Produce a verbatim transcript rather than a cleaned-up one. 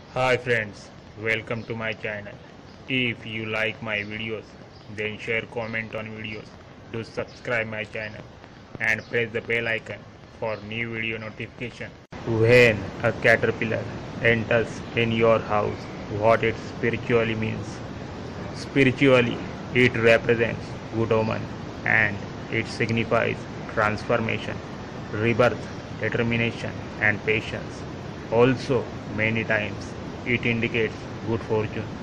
Hi friends, welcome to my channel. If you like my videos, then share comment on videos. Do subscribe my channel and press the bell icon for new video notification. When a caterpillar enters in your house, what it spiritually means? Spiritually, it represents good omen and it signifies transformation, rebirth, determination, and patience. Also, many times it indicates good fortune.